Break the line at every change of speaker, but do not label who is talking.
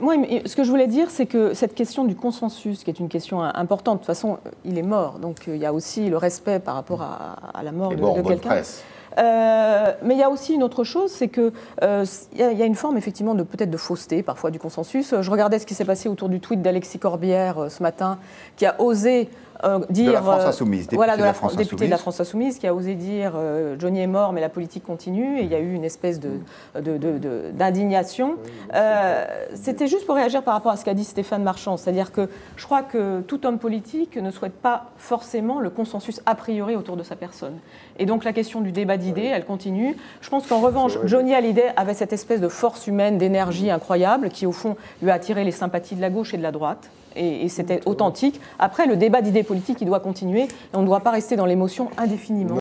Moi, ce que je voulais dire, c'est que cette question du consensus, qui est une question importante, de toute façon, il est mort. Donc il y a aussi le respect par rapport à la mort de quelqu'un. Mais il y a aussi une autre chose, c'est qu'il y a une forme effectivement peut-être de fausseté, parfois du consensus. Je regardais ce qui s'est passé autour du tweet d'Alexis Corbière ce matin, qui a osé dire...
De la France Insoumise,
député de la France Insoumise, qui a osé dire Johnny est mort, mais la politique continue, et il y a eu une espèce d'indignation. C'était juste pour réagir par rapport à ce qu'a dit Stéphane Marchand, c'est-à-dire que je crois que tout homme politique ne souhaite pas forcément le consensus a priori autour de sa personne. Et donc la question du débat d'idées, elle continue. Je pense qu'en revanche, Johnny Hallyday avait cette espèce de force humaine, d'énergie incroyable, qui au fond lui a attiré les sympathies de la gauche et de la droite. Et c'était authentique. Après, le débat d'idées politiques, il doit continuer. Et on ne doit pas rester dans l'émotion indéfiniment.